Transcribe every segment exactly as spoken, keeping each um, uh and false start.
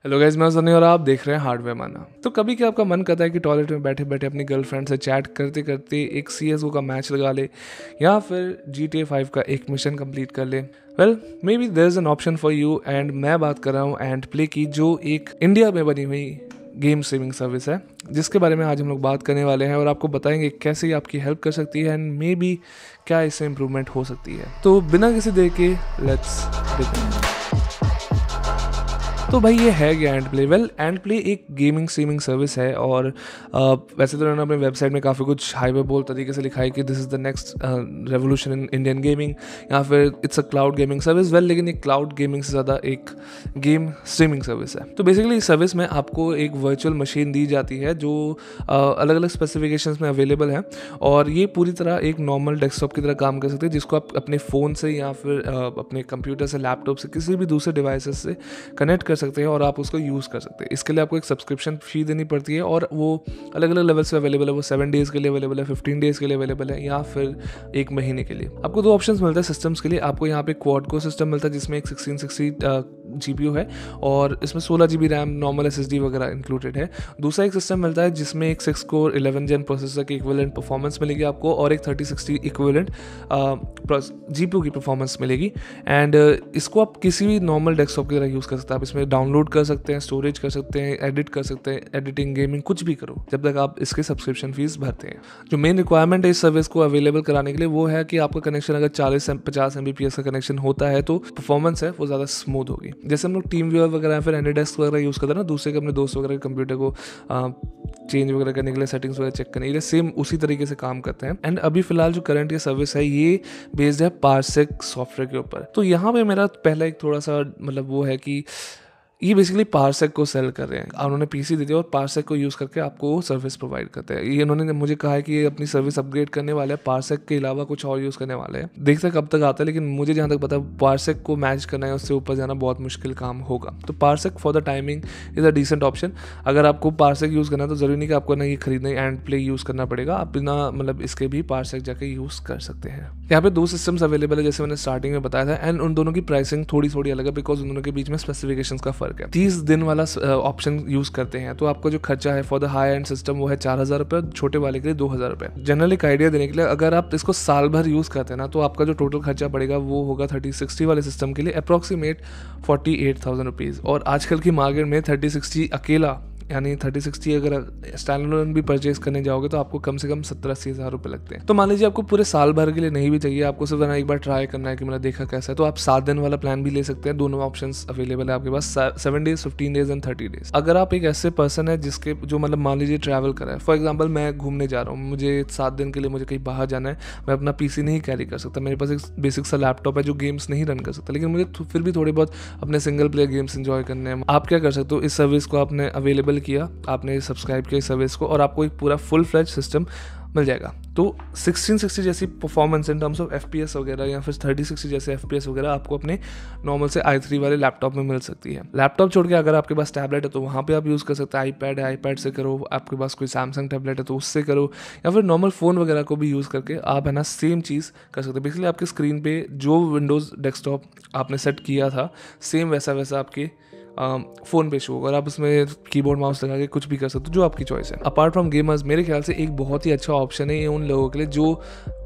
Hello guys, मैं सनी और आप देख रहे हैं हार्डवेयर माना। तो कभी क्या आपका मन करता है कि टॉयलेट में बैठे बैठे अपनी गर्लफ्रेंड से चैट करते करते एक सी एस गो का मैच लगा ले या फिर जी टी ए फाइव का एक मिशन कंप्लीट कर ले। Well maybe there is an option for you and मैं बात कर रहा हूँ एंट प्ले की, जो एक इंडिया में बनी हुई गेम स्ट्रीमिंग सर्विस है, जिसके बारे में आज हम लोग बात करने वाले हैं और आपको बताएंगे कैसे ये आपकी हेल्प कर सकती है एंड मे बी क्या इससे इम्प्रूवमेंट हो सकती है। तो बिना किसी देर के लेट्स बिगिन। तो भाई ये है क्या Ant Play? Well Ant Play एक गेमिंग स्ट्रीमिंग सर्विस है और आ, वैसे तो उन्होंने अपने वेबसाइट में काफ़ी कुछ हाइपर बोल तरीके से लिखा है कि this is the next revolution in Indian gaming या फिर it's a cloud gaming service. Well लेकिन एक क्लाउड गेमिंग से ज़्यादा एक गेम स्ट्रीमिंग सर्विस है। तो बेसिकली इस सर्विस में आपको एक वर्चुअल मशीन दी जाती है जो अलग अलग स्पेसिफिकेशंस में अवेलेबल है और ये पूरी तरह एक नॉर्मल डेस्कटॉप की तरह काम कर सकते हैं, जिसको आप अपने फ़ोन से या फिर आ, अपने कंप्यूटर से, लैपटॉप से, किसी भी दूसरे डिवाइसेस से कनेक्ट कर सकते हैं और आप उसको यूज़ कर सकते हैं। इसके लिए आपको एक सब्सक्रिप्शन फी देनी पड़ती है और वो अलग अलग लेवल से अवेलेबल है। वो सेवन डेज़ के लिए अवेलेबल है, फिफ्टीन डेज़ के लिए अवेलेबल है या फिर एक महीने के लिए। आपको दो ऑप्शंस मिलता है सिस्टम्स के लिए। आपको यहाँ पे क्वाड कोर सिस्टम मिलता है जिसमें एक sixteen sixty G P U है और इसमें सोलह G B RAM, normal S S D वगैरह इंक्लूडेड है। दूसरा एक सिस्टम मिलता है जिसमें एक six core eleven gen processor की इक्विवेलेंट परफॉर्मेंस मिलेगी आपको और एक thirty sixty equivalent G P U की परफॉर्मेंस मिलेगी। एंड इसको आप किसी भी नॉर्मल डेस्कटॉप की तरह यूज़ कर सकते हैं। आप इसमें डाउनलोड कर सकते हैं, स्टोरेज कर सकते हैं, एडिट कर सकते हैं, एडिटिंग, गेमिंग, कुछ भी करो जब तक आप इसके सब्सक्रिप्शन फीस भरते हैं। जो मेन रिक्वायरमेंट है इस सर्विस को अवेलेबल कराने के लिए वो है कि आपका कनेक्शन अगर चालीस पचास एम बी पी एस का कनेक्शन होता है तो परफॉर्मेंस है वो ज़्यादा स्मूथ होगी। जैसे हम लोग टीम व्यूअर वगैरह फिर एनीडेस्क वगैरह यूज़ करते हैं ना, दूसरे के अपने दोस्त वगैरह के कंप्यूटर को चेंज वगैरह करने के लिए, सेटिंग्स वगैरह चेक करने के लिए सेम उसी तरीके से काम करते हैं। एंड अभी फिलहाल जो करंट ये सर्विस है ये बेस्ड है पार्सेक सॉफ्टवेयर के ऊपर। तो यहाँ पे मेरा पहला एक थोड़ा सा मतलब वो है कि ये बेसिकली पार्सेक को सेल कर रहे हैं। उन्होंने पीसी दे दिया और पार्सेक को यूज़ करके आपको सर्विस प्रोवाइड करते हैं। ये इन्होंने मुझे कहा है कि ये अपनी सर्विस अपग्रेड करने वाले हैं, पार्सेक के अलावा कुछ और यूज़ करने वाले हैं। देखते हैं कब तक आता है, लेकिन मुझे जहाँ तक पता है पार्सेक को मैच करना है, उससे ऊपर जाना बहुत मुश्किल काम होगा। तो Parsec for the timing is a decent option. अगर आपको पार्सेक यूज़ करना है तो ज़रूरी नहीं कि आपको ना ये खरीदना ही एंट प्ले यूज़ करना पड़ेगा। आप बिना मतलब इसके भी पार्सेक जाके यूज़ कर सकते हैं। यहाँ पे दो सिस्टम्स अवेलेबल है जैसे मैंने स्टार्टिंग में बताया था एंड उन दोनों की प्राइसिंग थोड़ी थोड़ी अलग है बिकॉज उन दोनों के बीच में स्पेसिफिकेशंस का फर्क है। तीस दिन वाला ऑप्शन यूज करते हैं तो आपका जो खर्चा है for the high end system वो है चार हजार रुपये, छोटे वाले के लिए दो हजार रुपये। जनरल एक आइडिया देने के लिए अगर आप इसको साल भर यूज करते हैं ना तो आपका जो टोटल खर्चा पड़ेगा वो होगा थर्टी सिक्सटी वाले सिस्टम के लिए approximate forty eight thousand rupees. और आजकल की मार्केट में थर्टी सिक्सटी अकेला यानी थर्टी सिक्सटी अगर स्टैंडअलोन भी परचेज करने जाओगे तो आपको कम से कम सत्तर अस्सी हज़ार रुपये लगते हैं। तो मान लीजिए आपको पूरे साल भर के लिए नहीं भी चाहिए, आपको सिर्फ एक बार ट्राई करना है कि मैंने देखा कैसा है, तो आप सात दिन वाला प्लान भी ले सकते हैं। दोनों ऑप्शंस अवेलेबल है आपके पास, seven days, fifteen days and thirty days. अगर आप एक ऐसे पर्सन है जिसके जो मतलब मान लीजिए ट्रैवल करा है, फॉर एग्जाम्पल मैं घूमने जा रहा हूँ, मुझे सात दिन के लिए मुझे कहीं बाहर जाना है, मैं अपना पीसी नहीं कैरी कर सकता, मेरे पास एक बेसिक सा लैपटॉप है जो गेम्स नहीं रन कर सकता, लेकिन मुझे फिर भी थोड़े बहुत अपने सिंगल प्लेयर गेम्स एंजॉय करने हैं। आप क्या कर सकते हो, इस सर्विस को आपने अवेलेबल किया, आपने सब्सक्राइब किया सर्विस को और आपको एक पूरा फुल फ्लेज सिस्टम मिल जाएगा। तो सिक्सटीन सिक्सटी जैसी performance in terms of FPS वगैरह या फिर थर्टी सिक्सटी जैसे एफपीएस वगैरह आपको अपने नॉर्मल से आई थ्री वाले लैपटॉप में मिल सकती है। लैपटॉप छोड़ के अगर आपके पास टैबलेट है तो वहाँ पे आप यूज़ कर सकते हैं। आईपैड है, आईपैड से करो, आपके पास कोई सैमसंग टैबलेट है तो उससे करो, या फिर नॉर्मल फ़ोन वगैरह को भी यूज़ करके आप है ना सेम चीज़ कर सकते हैं। बेसिकली आपके स्क्रीन पे जो विंडोज़ डेस्कटॉप आपने सेट किया था सेम वैसा वैसा आपके फ़ोन पे शो होगा और आप उसमें कीबोर्ड माउस लगा के कुछ भी कर सकते हो, जो आपकी चॉइस है। अपार्ट फ्रॉम गेमर्स मेरे ख्याल से एक बहुत ही अच्छा ऑप्शन है ये उन लोगों के लिए जो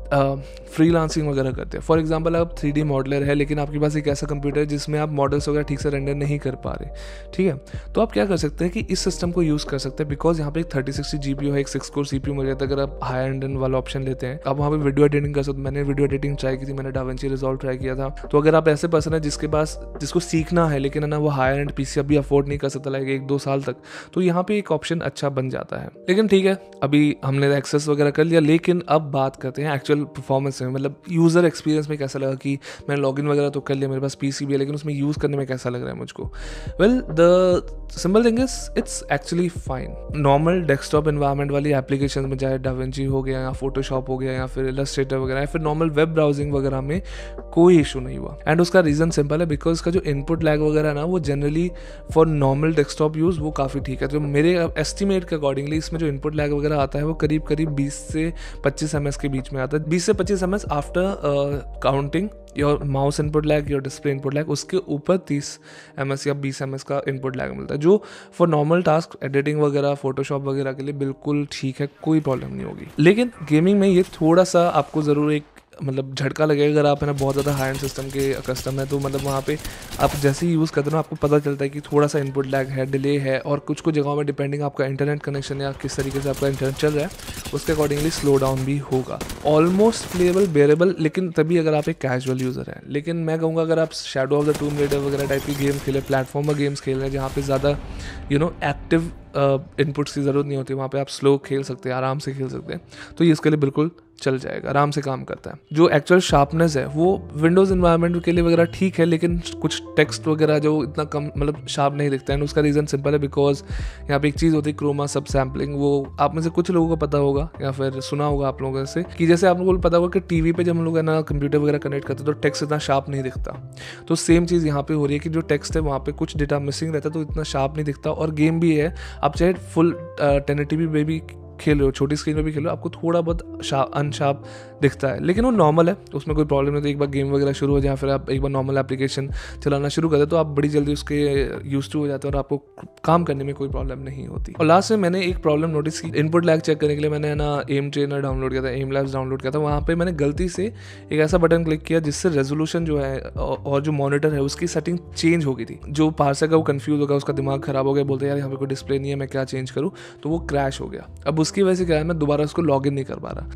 फ्रीलांसिंग वगैरह करते हैं। फॉर एग्जांपल आप थ्री डी मॉडलर है लेकिन आपके पास एक ऐसा कंप्यूटर है जिसमें आप मॉडल्स वगैरह ठीक से रेंडर नहीं कर पा रहे, ठीक है, तो आप क्या कर सकते हैं कि इस सिस्टम को यूज़ कर सकते हैं बिकॉज यहाँ पे एक thirty sixty G P U है, एक six core C P U मिल जाता है। अगर आप हाई एंड वाला ऑप्शन लेते हैं आप वहाँ पे वीडियो एडिटिंग कर सकते हैं। मैंने वीडियो एडिटिंग ट्राई की थी, मैंने डाविंची रिजॉल्व ट्राई किया था। तो अगर आप ऐसे पर्सन है जिसके पास जिसको सीखना है लेकिन है ना वो हाई एंड पी सी अभी अफोर्ड नहीं कर सकता लाइक एक दो साल तक, तो यहाँ पे एक ऑप्शन अच्छा बन जाता है। लेकिन ठीक है, अभी हमने एक्सेस वगैरह कर लिया, लेकिन अब बात करते हैं एक्चुअल परफॉर्मेंस में, मतलब यूज़र एक्सपीरियंस में कैसा लगा कि मैंने लॉगिन वगैरह तो कर लिया, मेरे पास पीसी भी है, लेकिन उसमें यूज़ करने में कैसा लग रहा है मुझको। Well the simple thing is it's actually fine. Normal desktop environment वाली एप्लीकेशन में चाहे डाविंची हो गया या फोटोशॉप हो गया या फिर इलस्ट्रेटर वगैरह या फिर नॉर्मल वेब ब्राउजिंग वगैरह में कोई इशू नहीं हुआ। एंड उसका रीज़न सिंपल है बिकॉज इसका जो इनपुट लैग वगैरह है ना वो generally for normal desktop use वो काफ़ी ठीक है। तो मेरे एस्टिमेट के अकॉर्डिंगली इसमें जो इनपुट लैग वगैरह आता है वो करीब करीब बीस से पच्चीस एम एस के बीच में आता है। बीस से पच्चीस M S after counting your mouse input lag, your display input lag, उसके ऊपर तीस एम एस या बीस एम एस का इनपुट लैग मिलता है, जो फॉर नॉर्मल टास्क एडिटिंग वगैरह फोटोशॉप वगैरह के लिए बिल्कुल ठीक है, कोई प्रॉब्लम नहीं होगी। लेकिन गेमिंग में ये थोड़ा सा आपको ज़रूर एक मतलब झटका लगेगा अगर आप है ना बहुत ज़्यादा हाई एंड सिस्टम के कस्टम है, तो मतलब वहाँ पे आप जैसे ही यूज़ करते हो ना आपको पता चलता है कि थोड़ा सा इनपुट लैग है, डिले है, और कुछ कुछ जगहों में डिपेंडिंग आपका इंटरनेट कनेक्शन या किस तरीके से आपका इंटरनेट चल रहा है उसके अकॉर्डिंगली स्लो डाउन भी होगा। ऑलमोस्ट प्लेएबल, बेरेबल, लेकिन तभी अगर आप एक कैजुअल यूज़र हैं। लेकिन मैं कहूँगा अगर आप Shadow of the Tomb Raider वगैरह टाइप की गेम खेले, प्लेटफॉर्मर गेम्स खेल रहे हैं जहाँ पे ज़्यादा यू नो एक्टिव इनपुट्स की ज़रूरत नहीं होती, वहाँ पे आप स्लो खेल सकते हैं, आराम से खेल सकते हैं, तो ये इसके लिए बिल्कुल चल जाएगा, आराम से काम करता है। जो एक्चुअल शार्पनेस है वो विंडोज़ इन्वायरमेंट के लिए वगैरह ठीक है, लेकिन कुछ टेक्स्ट वगैरह जो इतना कम मतलब शार्प नहीं दिखता है, एंड उसका रीज़न सिंपल है, बिकॉज यहाँ पे एक चीज़ होती है क्रोमा सब सैम्पलिंग। वो आप में से कुछ लोगों को पता होगा या फिर सुना होगा आप लोगों से कि जैसे आप लोगों को पता होगा कि टीवी पे जब हम लोग है ना कंप्यूटर वगैरह कनेक्ट करते हैं तो टेक्स्ट इतना शार्प नहीं दिखता, तो सेम चीज़ यहाँ पे हो रही है कि जो टेक्स्ट है वहाँ पे कुछ डेटा मिसिंग रहता है तो इतना शार्प नहीं दिखता। और गेम भी है, आप चाहे फुल टेन एटी पी पे भी खेल रहे हो, छोटी स्क्रीन में भी खेल रहे हो, आपको थोड़ा बहुत शार्प अनशार्प दिखता है, लेकिन वो नॉर्मल है, उसमें कोई प्रॉब्लम नहीं। तो एक बार गेम वगैरह शुरू हो जाए, फिर आप एक बार नॉर्मल एप्लीकेशन चलाना शुरू करते तो आप बड़ी जल्दी उसके यूज टू हो जाते हैं और आपको काम करने में कोई प्रॉब्लम नहीं होती। और लास्ट में मैंने एक प्रॉब्लम नोटिस की, इनपुट लैग चेक करने के लिए मैंने ना एम ट्रेनर डाउनलोड किया था, एम लैब्स डाउनलोड किया था। वहाँ पर मैंने गलती से एक ऐसा बटन क्लिक किया जिससे रेजोल्यूशन जो है और जो मॉनिटर है उसकी सेटिंग चेंज हो गई थी। जो पार्सर का वो कंफ्यूज हो गया, उसका दिमाग खराब हो गया, बोलते यार यहाँ पे कोई डिस्प्ले नहीं है, मैं क्या चेंज करूँ, तो वो क्रैश हो गया। अब उसकी वजह से क्या है, मैं दोबारा उसको लॉगिन नहीं कर पा रहा।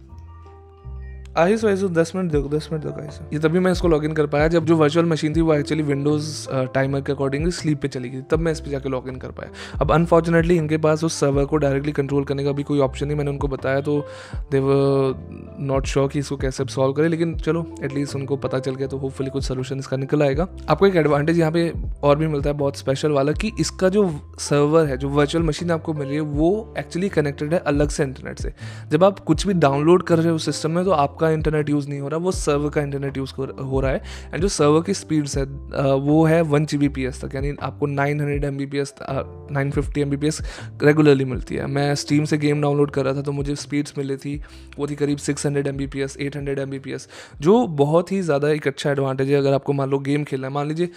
आइस वाइस दस मिनट देखो दस मिनट देखो आइस, ये तभी मैं इसको लॉगिन कर पाया जब जो वर्चुअल मशीन थी वो एक्चुअली विंडोज़ टाइमर के अकॉर्डिंगली स्लीप पे चली गई, तब मैं इस पे जाके लॉगिन कर पाया। अब अनफॉर्चुनेटली इनके पास उस सर्वर को डायरेक्टली कंट्रोल करने का भी कोई ऑप्शन नहीं, मैंने उनको बताया तो दे वर नॉट श्योर कि इसको कैसे सॉल्व करें, लेकिन चलो एटलीस्ट उनको पता चल गया तो होपफुली कुछ सोल्यूशन इसका निकल आएगा। आपको एक एडवांटेज यहाँ पे और भी मिलता है बहुत स्पेशल वाला, कि इसका जो सर्वर है, जो वर्चुअल मशीन आपको मिल रही है वो एक्चुअली कनेक्टेड है अलग से इंटरनेट से। जब आप कुछ भी डाउनलोड कर रहे हो सिस्टम में तो आपका इंटरनेट यूज़ नहीं हो रहा, वो सर्वर का इंटरनेट यूज़ हो रहा है। एंड जो सर्वर की स्पीड्स है वो है one G B P S तक, यानी आपको nine hundred M B P S nine fifty M B P S regularly मिलती है। मैं स्टीम से गेम डाउनलोड कर रहा था तो मुझे स्पीड्स मिली थी, वो थी करीब six hundred M B P S eight hundred M B P S, जो बहुत ही ज़्यादा एक अच्छा एडवांटेज है। अगर आपको मान लो गेम खेलना है, मान लीजिए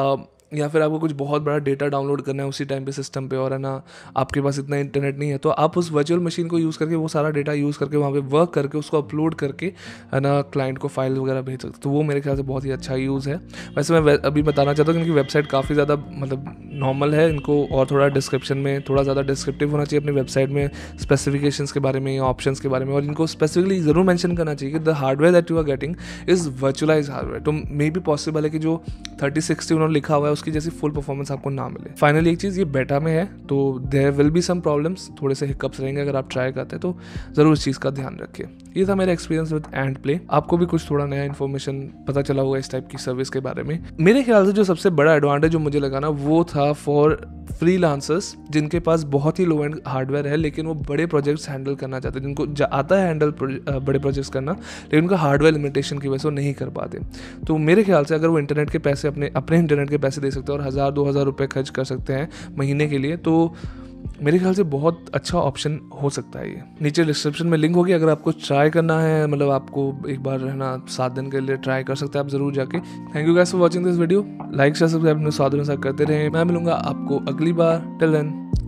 या फिर आपको कुछ बहुत बड़ा डेटा डाउनलोड करना है उसी टाइम पे सिस्टम पे, और है ना आपके पास इतना इंटरनेट नहीं है, तो आप उस वर्चुअल मशीन को यूज़ करके वो सारा डेटा यूज़ करके वहाँ पे वर्क करके उसको अपलोड करके है ना क्लाइंट को फाइल वगैरह भेज सकते, तो वो मेरे ख्याल से बहुत ही अच्छा यूज़ है। वैसे मैं अभी बताना चाहता हूँ कि इनकी वेबसाइट काफ़ी ज़्यादा मतलब नॉर्मल है, इनको और थोड़ा डिस्क्रिप्शन में थोड़ा ज़्यादा डिस्क्रिप्टिव होना चाहिए अपनी वेबसाइट में, स्पेसिफिकेशंस के बारे में या ऑप्शंस के बारे में, और इनको स्पेसिफिकली ज़रूर मेंशन करना चाहिए कि the hardware that you are getting is virtualise hardware. तो मे बी पॉसिबल है कि जो थर्टी सिक्सटी उन्होंने लिखा हुआ है उसकी जैसी फुल परफॉर्मेंस आपको ना मिले। फाइनली एक चीज़, ये बेटा में है तो there will be some problems, थोड़े से हिकअप्स रहेंगे अगर आप ट्राई करते हैं, तो ज़रूर इस चीज़ का ध्यान रखिए। ये था मेरा एक्सपीरियंस विद AntPlay। आपको भी कुछ थोड़ा नया इन्फॉर्मेशन पता चला होगा इस टाइप की सर्विस के बारे में। मेरे ख्याल से जो सबसे बड़ा एडवांटेज जो मुझे लगा ना वो था फॉर फ्रीलांसर्स जिनके पास बहुत ही लो एंड हार्डवेयर है लेकिन वो बड़े प्रोजेक्ट्स हैंडल करना चाहते हैं, जिनको आता है हैंडल बड़े प्रोजेक्ट्स करना, लेकिन उनका हार्डवेयर लिमिटेशन की वजह से वो नहीं कर पाते। तो मेरे ख्याल से अगर वो इंटरनेट के पैसे अपने अपने इंटरनेट के पैसे दे सकते हैं और हज़ार दो हज़ार रुपये खर्च कर सकते हैं महीने के लिए, तो मेरे ख्याल से बहुत अच्छा ऑप्शन हो सकता है ये। नीचे डिस्क्रिप्शन में लिंक होगी, अगर आपको ट्राई करना है, मतलब आपको एक बार रहना सात दिन के लिए ट्राई कर सकते हैं आप ज़रूर जाके। Thank you guys for watching this video. Like share subscribe अपने साथ में साथ करते रहें। मैं मिलूंगा आपको अगली बार। Till then